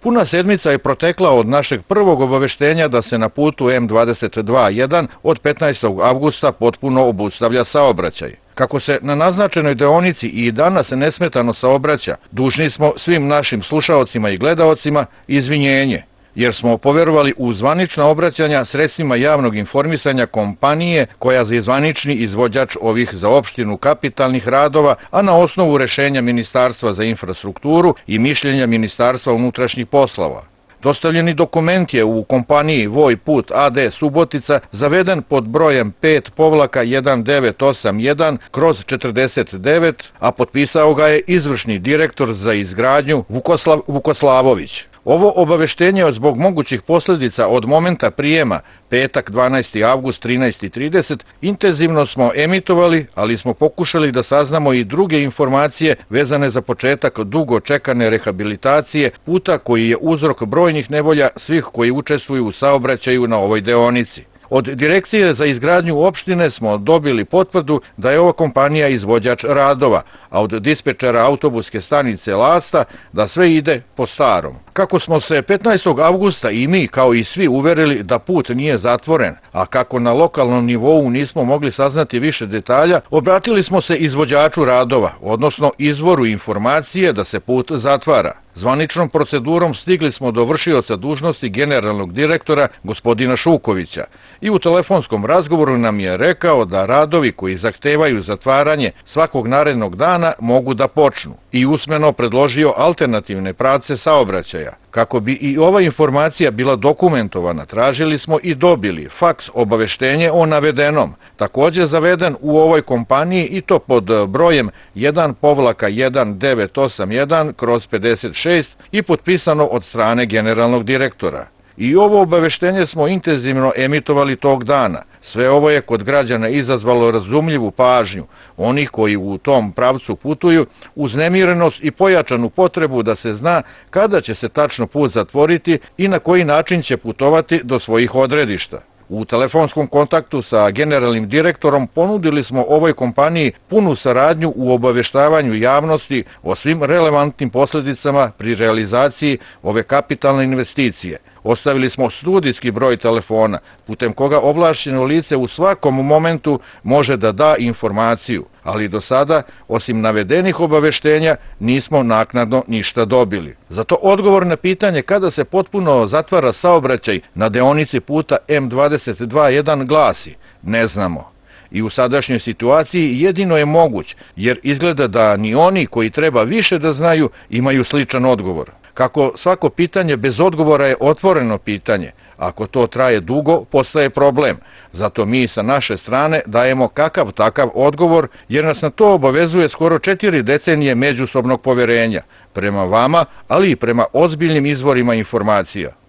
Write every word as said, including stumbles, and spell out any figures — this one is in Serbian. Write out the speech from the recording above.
Puna sedmica je protekla od našeg prvog obaveštenja da se na putu M dvadeset dva jedan od petnaestog avgusta potpuno obustavlja saobraćaj. Kako se na naznačenoj deonici i danas nesmetano saobraća, dužni smo svim našim slušaocima i gledaocima izvinjenje, jer smo poverovali u zvanična obraćanja sredstvima javnog informisanja kompanije koja je zvanični izvođač ovih za opštinu kapitalnih radova, a na osnovu rešenja Ministarstva za infrastrukturu i mišljenja Ministarstva unutrašnjih poslova. Dostavljeni dokument je u kompaniji Voj put A D Subotica zaveden pod brojem pet jedan devet osam jedan kroz četrdeset devet, a potpisao ga je izvršni direktor za izgradnju Vukoslav Vukoslavović. Ovo obaveštenje zbog mogućih posljedica od momenta prijema, petak dvanaesti avgust trinaest i trideset, intenzivno smo emitovali, ali smo pokušali da saznamo i druge informacije vezane za početak dugo čekane rehabilitacije puta koji je uzrok brojnih nevolja svih koji učestvuju u saobraćaju na ovoj deonici. Od Direkcije za izgradnju opštine smo dobili potvrdu da je ova kompanija izvođač radova, a od dispečera autobuske stanice Lasta da sve ide po starom. Kako smo se petnaestog avgusta i mi kao i svi uverili da put nije zatvoren, a kako na lokalnom nivou nismo mogli saznati više detalja, obratili smo se izvođaču radova, odnosno izvoru informacije da se put zatvara. Zvaničnom procedurom stigli smo do vršioca dužnosti generalnog direktora gospodina Šukovića i u telefonskom razgovoru nam je rekao da radovi koji zahtevaju zatvaranje svakog narednog dana mogu da počnu i usmeno predložio alternativne pravce saobraćaja. Kako bi i ova informacija bila dokumentovana, tražili smo i dobili faks obaveštenje o navedenom, također zaveden u ovoj kompaniji i to pod brojem jedan jedan devet osam jedan kroz pedeset šest i potpisano od strane generalnog direktora. I ovo obaveštenje smo intenzivno emitovali tog dana. Sve ovo je kod građana izazvalo razumljivu pažnju, onih koji u tom pravcu putuju, uznemirenost i pojačanu potrebu da se zna kada će se tačno put zatvoriti i na koji način će putovati do svojih odredišta. U telefonskom kontaktu sa generalnim direktorom ponudili smo ovoj kompaniji punu saradnju u obaveštavanju javnosti o svim relevantnim posljedicama pri realizaciji ove kapitalne investicije. Ostavili smo studijski broj telefona, putem koga ovlašćeno lice u svakom momentu može da da informaciju, ali do sada, osim navedenih obaveštenja, nismo naknadno ništa dobili. Zato odgovor na pitanje kada se potpuno zatvara saobraćaj na deonici puta M dvadeset dva jedan glasi: ne znamo. I u sadašnjoj situaciji jedino je moguć, jer izgleda da ni oni koji treba više da znaju imaju sličan odgovor. Kako svako pitanje bez odgovora je otvoreno pitanje, ako to traje dugo, postaje problem. Zato mi sa naše strane dajemo kakav takav odgovor, jer nas na to obavezuje skoro četiri decenije međusobnog poverenja, prema vama, ali i prema ozbiljnim izvorima informacija.